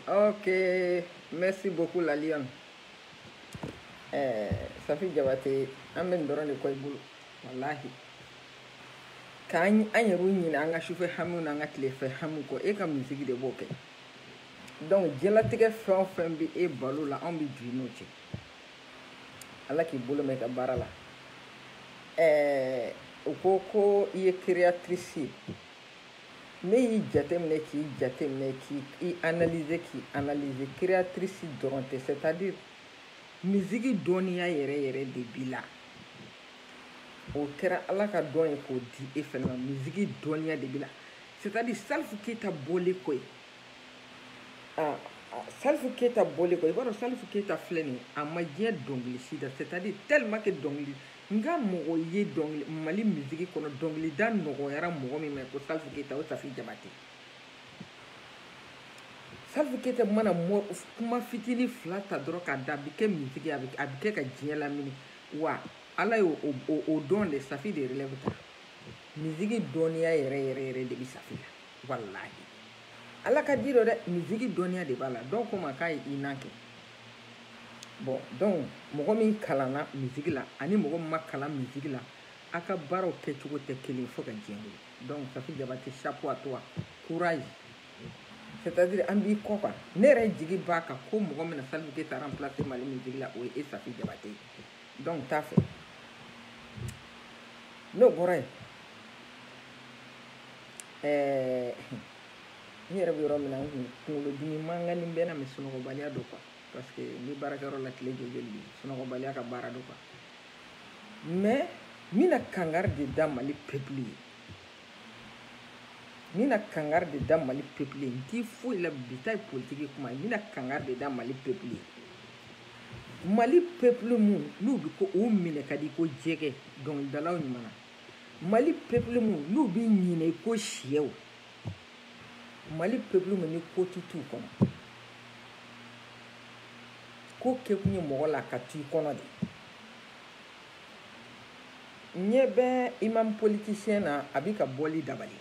Ok, merci beaucoup la Lyon. Safi Jabate, an bɛ dɔrɔn de kɔ i bolo wallahi k'an yɛrɛw ɲini an ka sufɛ hamiw n'an ka tilefɛ hamiw kɔ e ka misigi de b'o kɛ donc diɲɛlatigɛ fɛn o fɛn bɛ e balo la anw bɛ juru n'o cɛ ala k'i bolo mɛn i ka baara la u ko i ye créatrice ye ne y'i jateminɛ k'i jateminɛ k'i analyser créatrice dɔrɔn tɛ c'est-à-dire misigi dɔnniya yɛrɛ yɛrɛ de b'i la o kɛra ala ka dɔn ye k'o di e fɛnɛ ma misigi dɔnniya de b'i la c'est-à-dire Salif Keita bɔlen kɔ ye Salif Keita bɔlen kɔ i b'a dɔn Salif Keita filɛ nin ye a ma diɲɛ dɔnkili si da c'est-à-dire tellement que dɔnkili n ka mɔgɔ ye dɔnkili Mali misigi kɔnɔ dɔnkilida nɔgɔyara mɔgɔ min ma ko Salif Keita o Safi Jabate Salif Keita mana kuma fitinin fila ta dɔrɔn k'a da a bɛ kɛ misigi a bɛ kɛ ka diɲɛ lamini wa ala ye o dɔn de Safi de relève ta misigi dɔnniya yɛrɛ de bɛ Safi la wallahi ala ka di dɔ dɛ misigi dɔnniya de b'a la dɔw ko ma k'a ye i nan kɛ bon donc mɔgɔ min kalanna misigi la ani mɔgɔ min ma kalan misigi la a ka baaraw kɛcogo tɛ kelen fo ka diɲɛ wuli donc Safi Jabate chapeau à toi courage c'est-à-dire an b'i kɔ quoi ne yɛrɛ jigi b'a kan ko mɔgɔ min na Salif Keita remplacer Mali misigi la o ye e Safi Jabate donc t'a fɛ n'o bɔra yen n yɛrɛ bɛ yɔrɔ min na n kunkolodimi mankanni bɛ na mɛ sunɔgɔbaliya don quoi parce que n bɛ baarakɛyɔror la tile joli bi sunɔgɔbaliya ka baara don quoi mais n bɛna kangari de da Mali peuple ye n bɛna kangari de da Mali peuple ye n t'i foyi la bi ta ye politique kuma ye n bɛna kangari de da Mali peuple ye Mali peuple mun n'u bɛ ko o minɛ ka di ko jɛgɛ dɔnkilidalaw ɲuman Mali peuple mun n'u bɛ ɲinɛ i ko sɛw Mali peuple mun ni ko t'u kɔnɔ ko kɛkun ye mɔgɔ la ka t'u kɔnɔ de ɲɛ bɛ imam politicien na a bɛ ka bɔli dabali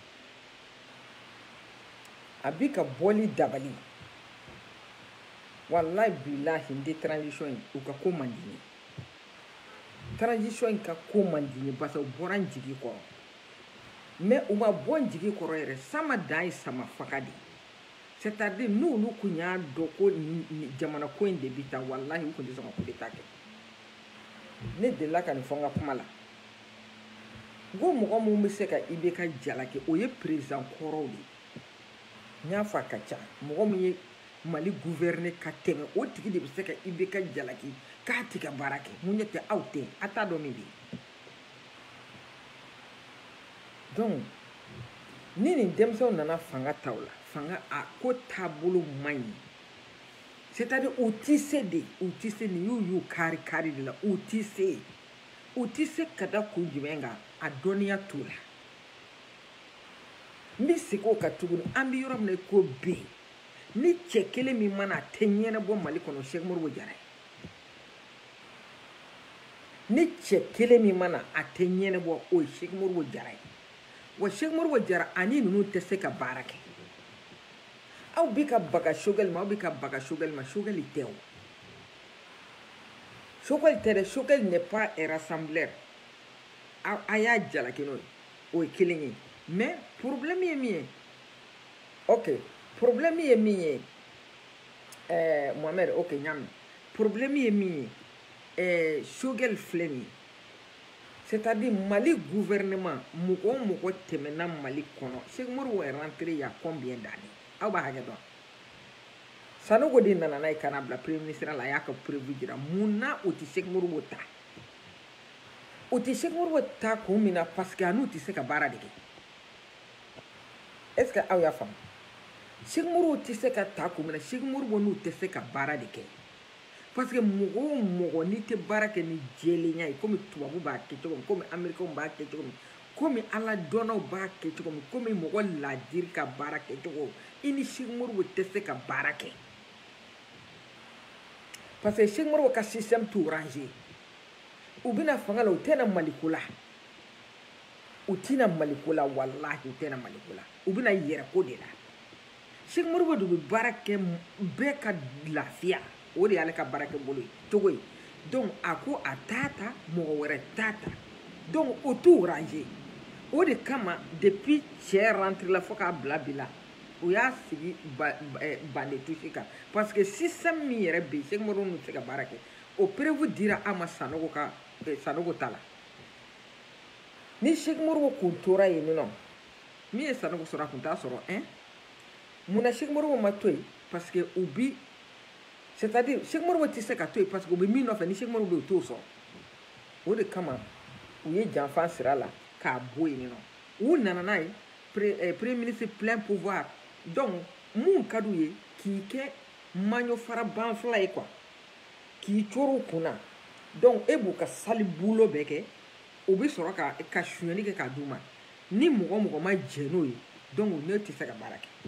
wallahi billahi n tɛ transition in u ka ko man di n ye transition in ka ko man di n ye parce que u bɔra n jigi kɔrɔ mais u ma bɔ n jigi kɔrɔ yɛrɛ sama dan ye sama faga de c'est-à-dire n'olu kun y'a dɔn ko jamana ko in de bɛ taa wallahi u kun tɛ sɔn ka coup d'état kɛ ne delila ka nin fɔ n ka kuma la n ko mɔgɔ mun bɛ se ka IBK jalaki o ye président kɔrɔw de n y'a fɔ a ka ca mɔgɔ min ye Mali gouverner ka tɛmɛ o tigi de bɛ se ka IBK jalaki k'a ti ka baara kɛ mun ɲɛ tɛ aw tɛ a t'a dɔn min bɛ yen donc ni nin denmisɛnw nana fanga ta o la fanga a ko taabolo man ɲi c'est-à-dire u ti se nin y'u kari de la u ti se ka da kun jumɛn kan a dɔnniya t'u la n bɛ segin o kan tuguni an bɛ yɔrɔ min na ko bi ni cɛ kelen min mana a tɛ ɲɛnabɔ Mali kɔnɔ Cheikh Modibo Jara ye ni cɛ kelen min mana a tɛ ɲɛnabɔ o ye Cheikh Modibo Jara ye wa Cheikh Modibo Jara ani ninnu tɛ se ka baara kɛ aw bɛ ka baga Choguel ma Choguel tɛ o Choguel tɛ dɛ Choguel n'est pas un rassembleur a y'a jalaki n'o ye o ye kelen ye mais problème ye min ye ok problème ye min ye Mohamed ok ɲami problème ye min ye Choguel filɛ nin ye c'est-à-dire Mali gouvernement mɔgɔ o mɔgɔ tɛmɛna Mali kɔnɔ Cheikh Modibo est rentré il y a combien d'années aw b'a hakɛ dɔn Sanogo de nana n'a ye ka na bila premier ministre la a y'a ka preuve jira mun na o tɛ Cheikh Modibo ta kun min na parce que a n'u tɛ se ka baara de kɛ est-ce que aw y'a faamu Cheikh Modibo tɛ se ka ta kun min na Cheikh Modibo n'u tɛ se ka baara de kɛ parce que mɔgɔ o mɔgɔ n'i tɛ baara kɛ ni jɛlenya ye komi tubabu b'a kɛ cogo min komi américains b'a kɛ cogo min komi ala dɔnnaw b'a kɛ cogo min komi mɔgɔ laadiri ka baara kɛ cogo i ni Cheikh Modibo tɛ se ka baara kɛ parce que Cheikh Modibo ka système t'u ranger u bɛna fanga la u tɛna Maliko la wallahi u tɛna Maliko la u bɛna yɛrɛko de la Cheikh Modibo de bɛ baara kɛ bɛɛ ka lafiya o de y'ale ka baara kɛ bolo ye cogo ye donc a ko a t'a ta mɔgɔ wɛrɛ t'a ta donc o t'u ranger o de kama depuis cɛ rentré la fo k'a bila bi la o y'a sigi bande touche kan parce que système min yɛrɛ bɛ yen Cheikh Modibo n'u tɛ se ka baara kɛ o prévu dira an ma Sanogo ka Sanogo ta la ni Cheikh Modibo kun tora yen nɔ min ye Sanogo sɔrɔ a kun t'a sɔrɔ hein munna Cheikh Modibo ma to yen parce que u bi c'est-à-dire Cheikh Modibo tɛ se ka to yen parce que u bɛ min nɔfɛ ni Cheikh Modibo bɛ yen u t'o sɔrɔ o de kama u ye janfa sira la k'a bɔ yen nɔ u nana n'a ye premier ministre plein pouvoir donc mun ka d'u ye k'i kɛ maɲo fara banfula ye quoi k'i coro kunna donc e b'u ka sali bulo bɛɛ kɛ o bɛ sɔrɔ ka sonyɛli kɛ k'a d'u ma ni mɔgɔ mɔgɔ ma jɛ n'o ye donc ne tɛ se ka baara kɛ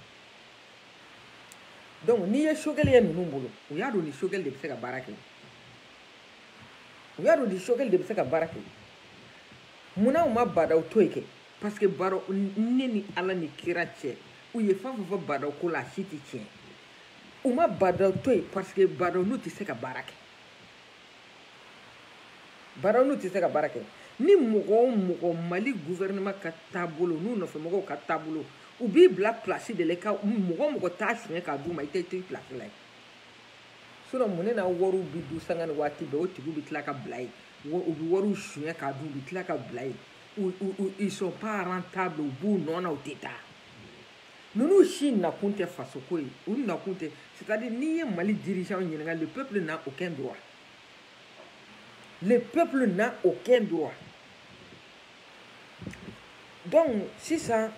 donc n'i ye Choguel ye ninnu bolo u y'a dɔn ni Choguel de bɛ se ka baara kɛ u y'a dɔn ni Choguel de bɛ se ka baara kɛ munna u ma Badaw to yen kɛ parce que Badaw ne ni Ala ni kira cɛ u ye fɛn fɛn fɔ Badaw ko la a si tɛ tiɲɛ u ma Badaw to yen parce que Badaw n'u tɛ se ka baara kɛ Badaw n'u tɛ se ka baara kɛ ni mɔgɔ o mɔgɔ Mali gouvernement ka taabolo n'u nɔfɛmɔgɔw ka taabolo u b'i bila place de la i ka mɔgɔ mɔgɔ t'a suɲɛ k'a d'u ma i tɛ place la ye sinon mun de na wariw bi du sanga ni waati bɛɛ o tigiw bɛ tila ka bila yen u bɛ wariw suɲɛ k'a d'u bɛ tila ka bila yen ils sont pas rentables u b'u nɔ na u tɛ taa ninnu si nakun tɛ fasoko ye u nakun tɛ c'est-à-dire n'i ye Mali dirigeant ɲininka le peuple n'a aucun droit le peuple n'a aucun droit donc sisan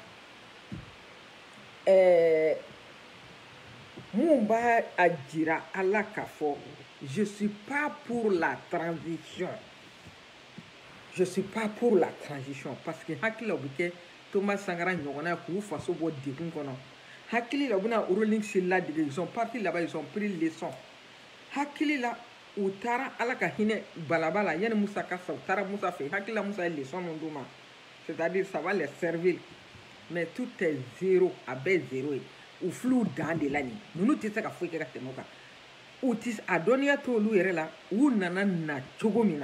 mun b'a a jira Ala k'a fɔ je suis pas pour la transition je suis pas pour la transition parce que hakili la u bɛ kɛ Thomas Sankara ɲɔgɔnna k'u faso bɔ degun kɔnɔ hakili la u bɛna Rolling Stone ladege ils sont partis là-bas ils ont pris leçon hakili la u taara Ala ka hinɛ balaba la yanni Musa ka sa u taara Musa fɛ hakili la Musa ye leçon min d'u ma c'est-à-dire ça va les servir mais tout est zéro a bɛɛ zéro ye u fil'u dan de la nin ninnu tɛ se ka foyi kɛ ka tɛmɛ o kan u tɛ a dɔnniya t'olu yɛrɛ la u nana na cogo min na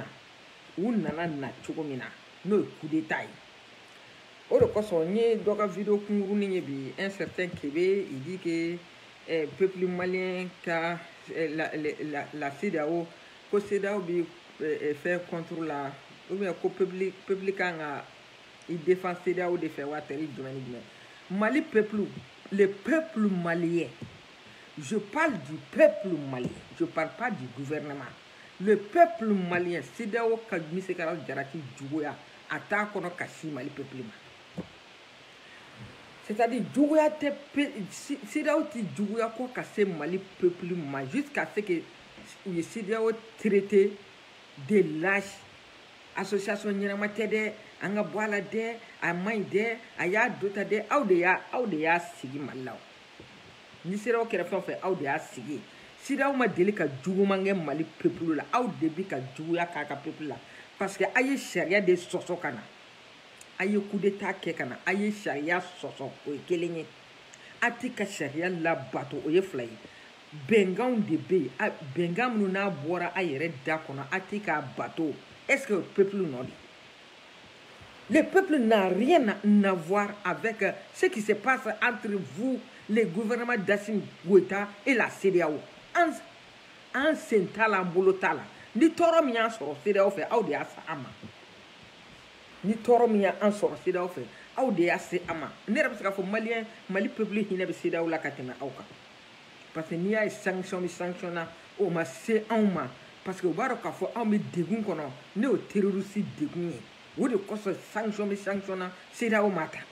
n'o ye coup d'état ye o de kosɔn n ye dɔ ka vidéo kunkurunin ye bi un certain Kébé il dit que peuple malien ka la CEDEAO ko CEDEAO bi faire contre la ou bien ko peuple kan ka il défend CEDEAO de fɛ wa tɛri jumɛn ni jumɛn Mali peuple le peuple malien je parle du peuple malien je parle pas du gouvernement le peuple malien CEDEAO ka Misekara Jarati juguya a t'a kɔnɔ ka si Mali peuple ma c'est-à-dire juguya tɛ CEDEAO tɛ juguya ko ka se Mali peuple ma jusqu'à ce que u ye CEDEAO traité de lâche association ɲɛnama tɛ dɛ an ka bɔ a la dɛ a man ɲi dɛ a y'a do ta dɛ aw de y'a sigi Mali la ni CEDEAO kɛra fɛn o fɛn aw de y'a sigi CEDEAO ma deli ka juguman kɛ Mali peuple la aw de bi ka juguya k'a ka peuple la parce que a ye sariya de sɔsɔ ka na a ye coup d'état kɛ ka na a ye sariya sɔsɔ o ye kelen ye a tɛ ka sariya labato o ye fila ye bɛnkanw de bɛ yen bɛnkan minnu n'a bɔra a yɛrɛ da kɔnɔ a tɛ k'a bato est-ce que le peuple nɔ de le peuple n'a rien à voir avec ce qui se passe entre vous le gouvernement d'Assimi Goïta et la CEDEAO an sen t'a la an bolo t'a la ni tɔɔrɔ min y'an sɔrɔ CEDEAO fɛ aw de y'a se an ma ni tɔɔrɔ min y'an sɔrɔ CEDEAO fɛ aw de y'a se an ma ne yɛrɛ bɛ se k'a fɔ Mali peuple hinɛ bɛ CEDEAO la ka tɛmɛ aw kan parce que n'i y'a ye sanction bɛ sanction na o ma se anw ma parce que u b'a dɔn k'a fɔ anw bɛ degun kɔnɔ ne y'o terroriste degun ye o de kosɔn sanction bɛ sanction na CEDEAO ma ta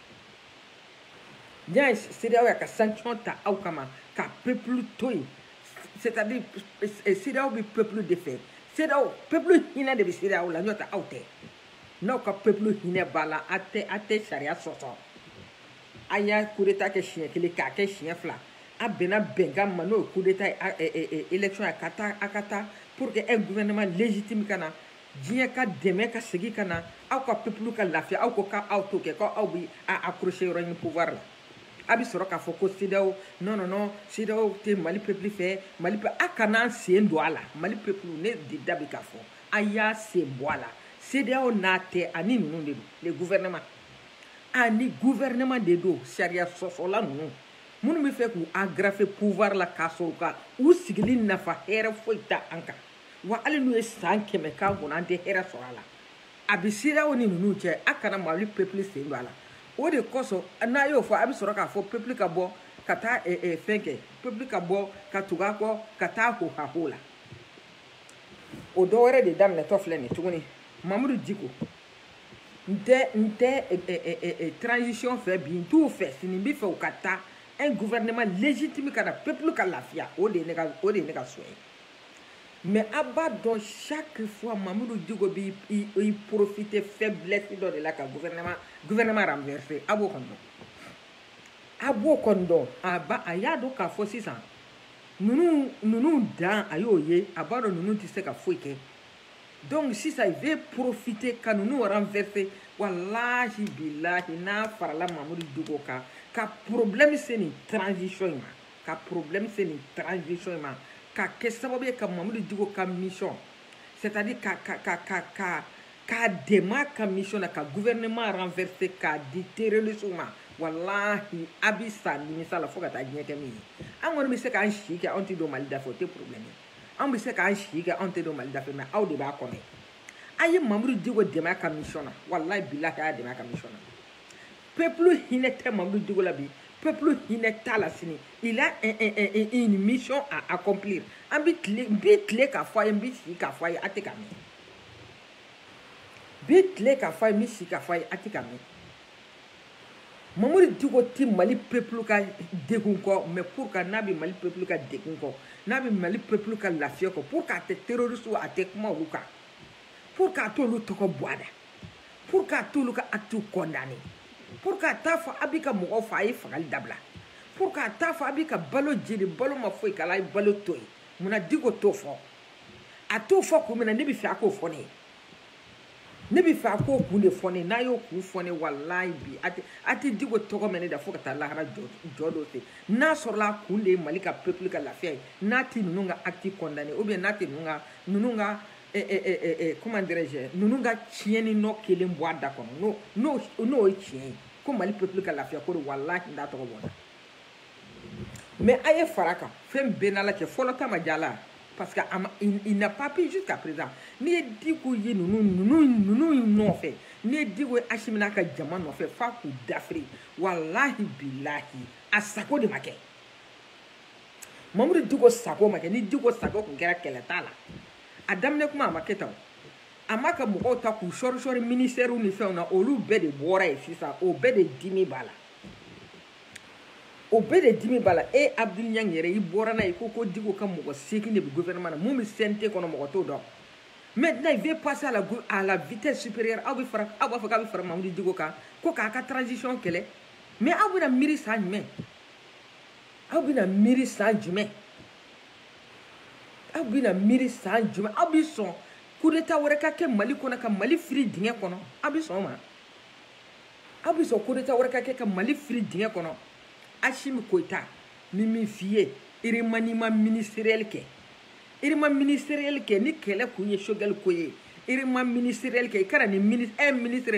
n'i y'a ye CEDEAO y'a ka sanction ta aw kama ka peuple to yen c'est-à-dire CEDEAO bɛ peuple de fɛ CEDEAO peuple hinɛ de bɛ CEDEAO la n'o tɛ aw tɛ n'aw ka peuple hinɛ b'a la a tɛ sariya sɔsɔ a y'a coup d'état kɛ siɲɛ kelen k'a kɛ siɲɛ fila a bɛnna bɛnkan ma n'o ye coup d'état élection ye a ka taa pour que un gouvernement légitime ka na diɲɛ ka dɛmɛ ka segin ka na aw ka peuple ka lafiya aw ko k'aw t'o kɛ k'aw bɛ accrocher yɔrɔ ɲini pouvoir la a bɛ sɔrɔ k'a fɔ ko CEDEAO non non non CEDEAO tɛ Mali peuple fɛ Mali peuple a kana sen don a la Mali peuple ne de da bɛ k'a fɔ a y'a sen bɔ a la CEDEAO n'a tɛ ani ninnu de don les gouvernements ani gouvernement de don sariya sɔsɔla ninnu minnu bɛ fɛ k'u agrafer pouvoir la k'a sɔrɔ ka u sigili nafa hɛrɛ foyi tɛ an kan wa hali n'u ye san 100 k'an kɔnɔ an tɛ hɛrɛ sɔrɔ a la a bɛ CEDEAO ni ninnu cɛ a kana Mali peuple sen don a la o de kosɔn n'a y'o fɔ a bɛ sɔrɔ k'a fɔ peuple ka bɔ ka taa fɛn kɛ peuple ka bɔ ka tugu a kɔ ka taa ho la o dɔ wɛrɛ de daminɛtɔ filɛ nin tuguni Mamudu Diko n tɛ transition fɛ bi n t'u fɛ sini n bɛ fɛ u ka taa un gouvernement légitime ka na peuple ka lafiya o de ye ne ka souhait ye mais a b'a dɔn chaque fois Mamudu Diko b'i profiter faiblesse dɔ de la ka gouvernement renverser a b'o kɔni dɔn a y'a dɔn k'a fɔ sisan ninnu dan a y'o ye a b'a dɔn ninnu tɛ se ka foyi kɛ donc sisan il veut profiter ka ninnu renverser wallahi billahi n'a farala Mamudu Diko kan ka problème se nin transition in ma ka kɛ sababu ye ka Mamudu Diko ka mission c'est-à-dire ka dɛmɛ ka mission na ka gouvernement renverser k'a di terroriste ma wallahi a bɛ sa nimisa la fo ka taa diɲɛ kɛ min ye an kɔni bɛ se k'an si kɛ anw tɛ don Mali da fɛ o tɛ problème ye an bɛ se k'an si kɛ anw tɛ don Mali da fɛ mais aw de b'a kɔnɔ a ye Mamudu Diko dɛmɛ ka mission na wallahi billahi a y'a dɛmɛ ka mission na peuple hinɛ tɛ Mamudu Diko la bi peuple hinɛ t'a la sini il a une mission à accomplir an bɛ tile k'a fɔ a ye n bɛ si k'a fɔ a ye a tɛ ka mɛn bi tile k'a fɔ a ye n bɛ si k'a fɔ a ye a tɛ ka mɛn Mamudu Diko ti Mali peuple ka degun kɔ mais pour que n'a bɛ Mali peuple ka degun kɔ n'a bɛ Mali peuple ka lafiya kɔ pour que a tɛ terroriste a tɛ kuma olu kan pour que a t'olu tɔgɔ bɔ a da pour que a t'olu ka acte condamné pour que a t'a fɔ a bɛ ka mɔgɔw fɔ a ye fagali dabila pour que a t'a fɔ a bɛ ka balo jeni balo ma foyi k'a la a ye balo to yen munna Diko t'o fɔ a t'o fɔ kun min na ne bɛ fɛ a k'o fɔ ne ye ne bɛ fɛ a k'o kun de fɔ ne n'a y'o kun fɔ ne wallahi bi a tɛ Diko tɔgɔ mɛn ne da fo ka taa lahara jɔ dɔ fɛ n'a sɔrɔla a kun de ye Mali ka peuple ka lafiya ye n'a tɛ ninnu ka acte condamné ou bien n'a tɛ ninnu ka comment dirais-je ninnu ka tiɲɛni nɔ kelen bɔ a da kɔnɔ n'o ye tiɲɛ ye ko Mali peuple ka lafiya ko de wallahi n t'a tɔgɔ bɔ mais a ye fara kan fɛn bɛɛ n'Ala cɛ fɔlɔ ta ma diya la parce que il n'a pas pu jusqu'à présent n'i ye Diko ye ninnu nɔfɛ n'i ye Diko ye Asimi n'a ka jama nɔfɛ f'a k'u dafiri wallahi billahi a sago de ma kɛ Mamudu Diko sago ma kɛ ni Diko sago tun kɛra kɛlɛ t'a la a daminɛ kuma a ma kɛ tan a ma ka mɔgɔw ta k'u sɔri ministère ni fɛnw na olu bɛɛ de bɔra yen sisan o bɛɛ de dimi b'a la o bɛɛ de dimi b'a la Abdul Niang yɛrɛ i bɔra n'a ye ko Diko ka mɔgɔ 8 de bɛ gouvernement na mun bɛ CNT kɔnɔ mɔgɔ t'o dɔn maintenant il veut passer à la vitesse supérieure aw b'a fɔ k'a bɛ fara Mamudu Diko kan ko k'a ka transition kɛlɛ mais aw bɛna miiri san jumɛn aw bɛna miiri san jumɛn aw bɛ sɔn coup d'état wɛrɛ ka kɛ Mali kɔnɔ ka Mali firi dingɛ kɔnɔ aw bɛ sɔn o ma aw bɛ sɔn coup d'état wɛrɛ ka kɛ ka Mali firi dingɛ kɔnɔ Assimi Goïta min f'i ye remaniement ministériel kɛ ni kɛlɛ kun ye Choguel ko ye remaniement ministériel kɛ i kana ni un ministre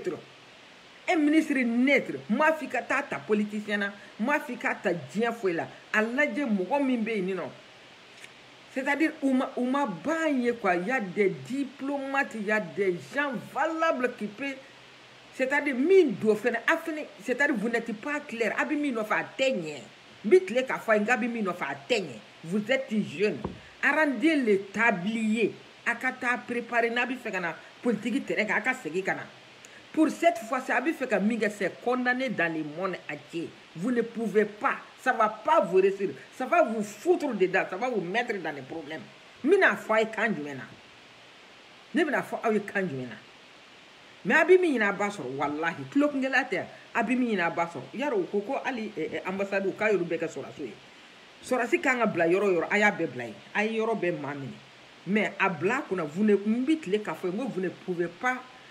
neutre m'a f'i ka taa ta politicien na m'a f'i ka ta diɲɛ foyi la a lajɛ mɔgɔ min bɛ yen nin nɔ c'est-à-dire u ma ban ye quoi il y a des diplomates il y a des gens valables qui peuvent c'est-à-dire min do fɛnɛ a fɛnɛ c'est-à-dire vous n'êtes pas clair a bɛ min nɔfɛ a tɛ ɲɛ n bɛ tile k'a fɔ a ye n k'a bɛ min nɔfɛ a tɛ ɲɛ vous êtes jeune rendez le tablier a ka taa préparer n'a bɛ fɛ ka na politique terrain kan a ka segin ka na pour cette fois-ci a bɛ fɛ ka min kɛ c'est condamné dans le monde entier vous ne pouvez pas ça va pas vous réussir ça va vous foutre dedans ça va vous mettre dans les problèmes n bɛna fɔ a ye kan jumɛn na ne bɛna fɔ aw ye kan jumɛn na mais a bɛ min ɲini a ba sɔrɔ wallahi tulo kungɛlɛya tɛ a bɛ min ɲini a ba sɔrɔ yarɔ u ko hali ambassade k'a y'olu bɛɛ kɛ sɔrɔdaso ye sɔrɔdasi kan ka bila yɔrɔ o yɔrɔ a y'a bɛɛ bila yen a ye yɔrɔ bɛɛ maa minɛ mais a bila a kunna n bɛ tile k'a fɔ n ko vous ne pouvez pas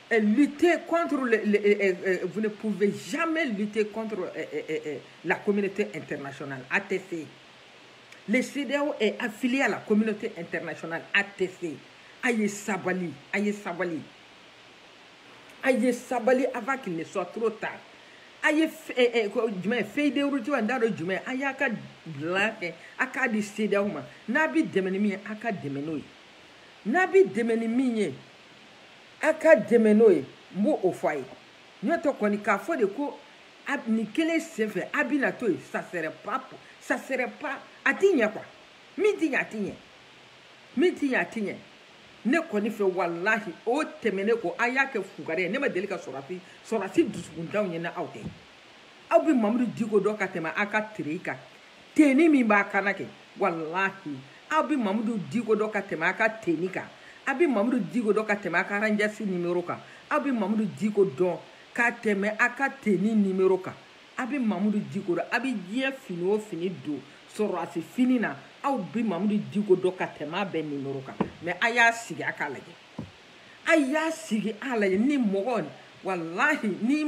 lutter contre vous ne pouvez jamais lutter contre la communauté internationale, ATC. Le CEDEAO est affilié à la communauté internationale, ATC. Aïe Sabali, aïe Sabali. Aïe Sabali avant qu'il ne soit trop tard. Aïe fait des routes dans le jume, aïe aka blanc, aka di CEDEAO ma. Nabi demenimi aka demenoy. Nabi demenimi aka demenoy. Mbo au foyer. Nous te connaissons qu'à fois de quoi ni quel sefe abinato ça serait pas atinya quoi. Miti atinya. Ne koni fe wallahi o temene ko ayake fugare ne ma delika sorati dusukuntaw nyina awte awbi mamru digo do katema aka trika teni mi ba kanake wallahi awbi mamru digo do katema aka tenika abi mamru digo do katema aka ranjasi numero ka abi mamru digo do kateme aka teni numero ka abi mamru digo do abi je fini do sorati finina aw bi mamdu digo do katema be numero ka mais aya sigi akalaje aya sigi alaje ni mogon wallahi ni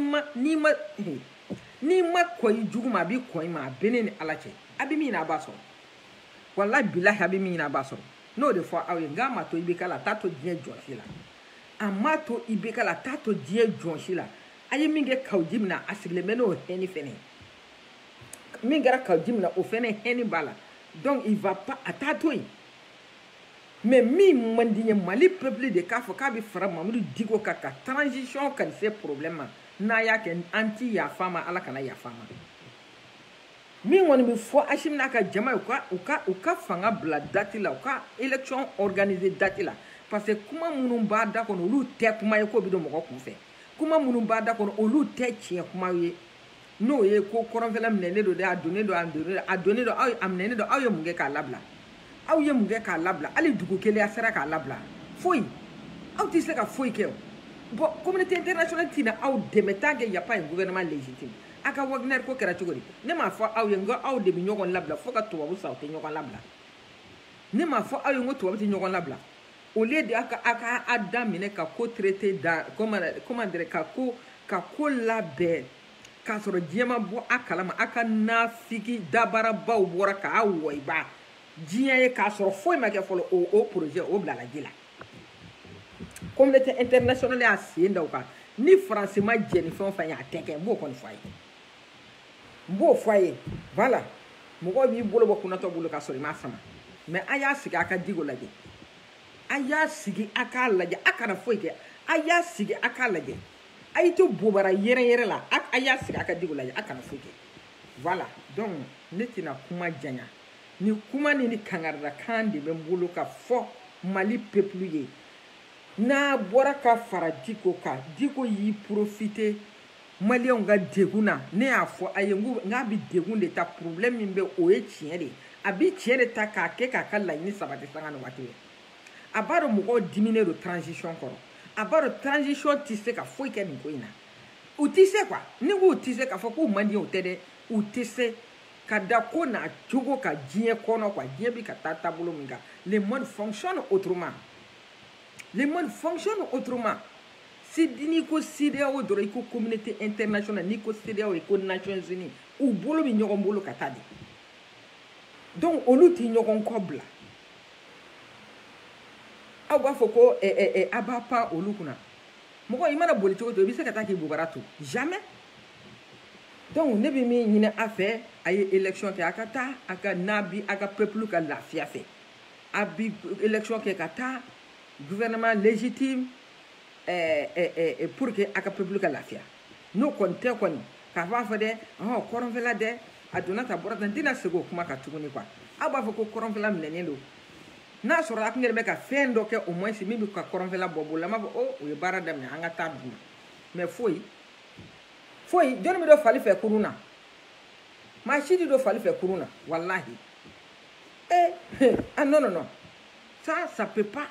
ma koy juguma bi koy ma beneni alache abi mi na baso wallahi billahi abi mi na baso no de fois aw ngama to ibekala tato die jonshila amato ibekala tato die jonshila ayi minge kawjimna asigle meno heni fene mingara kawjimna o fene heni bala. Donc il va pas attendre. Mais mi mandigne mali peuple de kafo kabi fara mamudu digo kaka transition kan ces problèmes na ya ken anti ya fama ala kana ya fama. Mi woni mi fo ashim naka jama uka fanga bla datila uka élection organisée datila parce que kuma munun ba da kono lu te kuma ko bi do moko ku fe kuma munun ba da kono lu te chie kuma ye no ye ko koronfela mnene do de adonné do ay amnene do ay munge ka labla aw ye munge ka labla ali dugu kele asara ka labla foi aw tisse ka foi ke bo communauté internationale tina aw demetage ya pas un gouvernement légitime aka Wagner ko kera tugori ne ma fo aw ye ngo aw de bi nyogon labla fo ka to wabu sawte nyogon labla ne ma fo aw ye ngo to wabu nyogon labla au lieu de aka adamine ka ko traité da comment dire ka ko label ka soro diema bo akalama aka nafiki dabara baw bora ka awoiba diye ka soro foi ma ke folo o projet o bla la gila communauté internationale a sienda ka ni français ma jeni fon fa ya teke bo kon foyer voilà mo ko bi bolo bokuna to bulu ka sori ma sama mais aya siga aka digo laje aya sigi aka laje aka na foi ke aya sigi aka laje aïto bobara yere la aya sika aka digo la aka na fuke voilà donc netina kuma janya ni kuma ni kangarda kandi be mbulu ka fo mali peuple ye na bora ka fara diko ka diko yi profiter mali on ga deguna ne afo ayengu ngabi degun de ta problème mbe o e tiere abi tiere ta ka ke ka kala ni sabati sanga no wati abaro mo ko diminuer de transition koro abaro transition tisse ka foi ke ni ko ina utise quoi ni ko utise ka fo ko mandi o tede utise kada ko na jogo ka dien kono kwa dien bi ka tabulo minga le monde fonctionne autrement si ni ko CEDEAO doro ko communauté internationale ni ko CEDEAO ko Nations Unies ou bolo bi nyogon bolo ka tadi donc oluti nyogon kobla awa foko abapa olukuna moko imana boli to bi se kata ki bugarato jamais donc ne bi mi nyina affaire ay élection ke akata aka nabi aka peuple ka lafia fait abi élection ke kata gouvernement légitime pour que aka peuple ka lafia no konte koni ka fa fa de koron vela de aduna ta borata dina sego kuma ka tuguni kwa aba foko koron vela mnenendo na soro ak ngere be ka fendo ke au moins si mi ka koron vela bobo la ma o ye bara dem anga tabu mais foi joni mi do fali fe kuruna ma shidi do fali fe kuruna wallahi non ça peut pas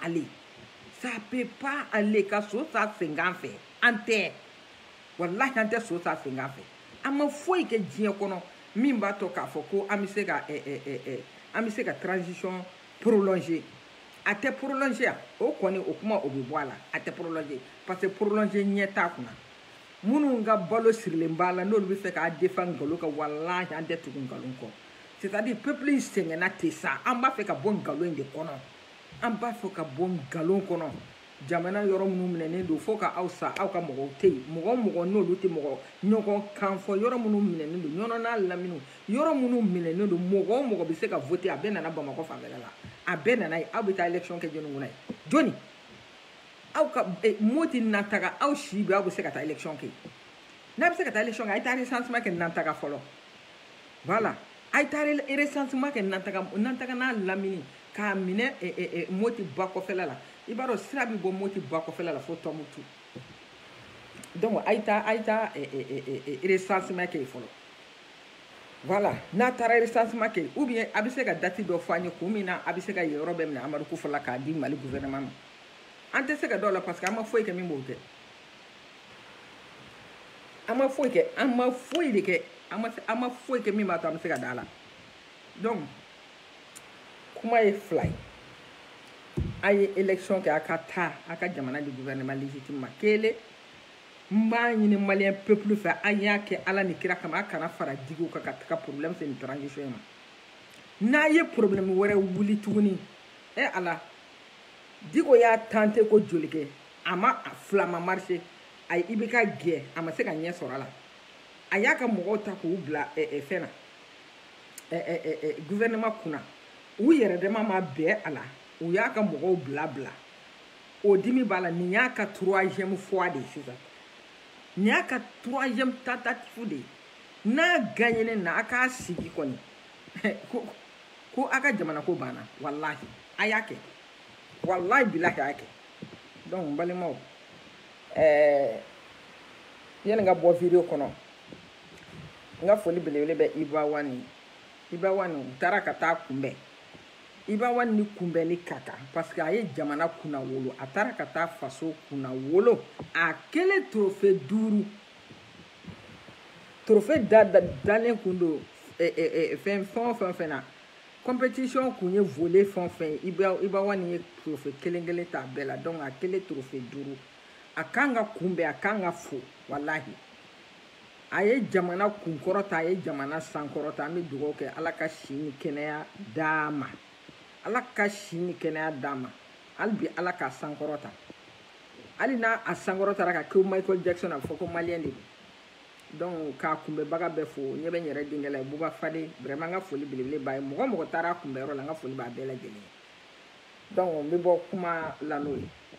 aller ka so ça senganfe ante wallahi ante so ça senganfe ama foi ke dien kono mimba to ka foko amise ka transition prolongée a tɛ prolonger o kɔni o kuma o bɛ bɔ a la a tɛ prolonger parce que prolonger ɲɛ t'a kunna minnu ka balo sirilen b'a la n'olu bɛ fɛ k'a defa nkalon kan walahi an tɛ tugu nkalon kɔ c'est à dire peuple in sɛgɛnna ten sa an b'a fɛ ka bɔ nkalon in de kɔnɔ an b'a fɛ ka bɔ nkalon kɔnɔ jamana yɔrɔ minnu minɛnen don fo ka aw sa aw ka mɔgɔw tɛ yen mɔgɔ mɔgɔ n'olu tɛ mɔgɔ ɲɔgɔn kan fɔ yɔrɔ minnu minɛnen don ɲɔnɔ n'a lamini yɔrɔ minnu minɛnen don mɔgɔ o mɔgɔ bɛ se ka voter a bɛɛ nana bamakɔ fanfɛla la a bɛɛ nana ye aw bɛ taa élection kɛ jɔnni kunna ye jɔnni aw ka moti nantaga aw si bɛ aw bɛ se ka taa élection kɛ n'a bɛ se ka taa élection kɛ a ye taa recensement kɛ nantaga fɔlɔ voilà a ye taa recensement kɛ nantaga n'a lamini k'a minɛ moti ba kɔfɛla la i b'a dɔn sira bɛ bɔ moti ba kɔfɛla la fo tɔmutu donc a ye taa recensement kɛ yen fɔlɔ voilà n'a taara recensement kɛ ou bien a bɛ se ka date dɔ fɔ an ye kun min na a bɛ se ka yen yɔrɔ bɛɛ minɛ Amadu Kufa la k'a di Mali gouvernement ma an tɛ se ka dɔw la parce que an ma foyi kɛ min b'o kɛ an ma foyi kɛ an ma foyi de kɛ an ma foyi kɛ min b'a to an bɛ se ka da la donc kuma ye fila ye a ye élection kɛ a ka taa a ka jamana di gouvernement légitime ma kelen n b'a ɲini malien peuple fɛ an y'a kɛ ala ni kira kama a kana fara digiw kan ka taga problème se nin transition in ma n'a ye problème wɛrɛ wuli tuguni ala Digo y'a tenté ko joli kɛ a ma fila ma marché ayi i bɛ ka gɛn a ma se ka ɲɛ sɔrɔ a la a y'a ka mɔgɔw ta k'u bila fɛn na gouvernement kunna u yɛrɛ dama ma bɛn a la u y'a ka mɔgɔw bila o dimi b'a la nin y'a ka troisième fois de sisan nin y'a ka troisième tentative de n'a gagné na a k'a sigi kɔni ko a ka jamana ko banna wallahi a y'a kɛ wallahi bilahi a y'a kɛ donc n balimaw yani n ka bɔ video kɔnɔ n ka foli belebele bɛ Iba Wani u taara ka taa kunbɛn Iba Wani ni kunbɛnni ka kan parce que a ye jamana kunna wolo a taara ka taa faso kunna wolo a kelen trophée 5 trophée dalen kun don fɛn o fɛn na compétition kun ye volley fɛn o fɛn Iba Wani ye trophée kelen ta bɛɛ la donc a kelen trophée 5 a kan ka kunbɛn a kan ka fo wallahi a ye jamana kunkɔrɔta a ye jamana sankɔrɔta an bɛ dugawu kɛ ala ka si ni kɛnɛya d'a ma ala ka si ni kɛnɛya d'a ma hali bi ala ka sankɔrɔta hali n'a a sankɔrɔtara ka kɛ Michael Jackson a bɛ fɔ ko maliyɛn de don donc k'a kunbɛnbaga bɛɛ fo ɲɛ bɛ n yɛrɛ denkɛ la Buba Fade vraiment n ka foli belebele b'a ye mɔgɔ mɔgɔ taara a kunbɛnyɔrɔ la n ka foli b'a bɛɛ lajɛlen ye donc n bɛ bɔ kuma la n'o ye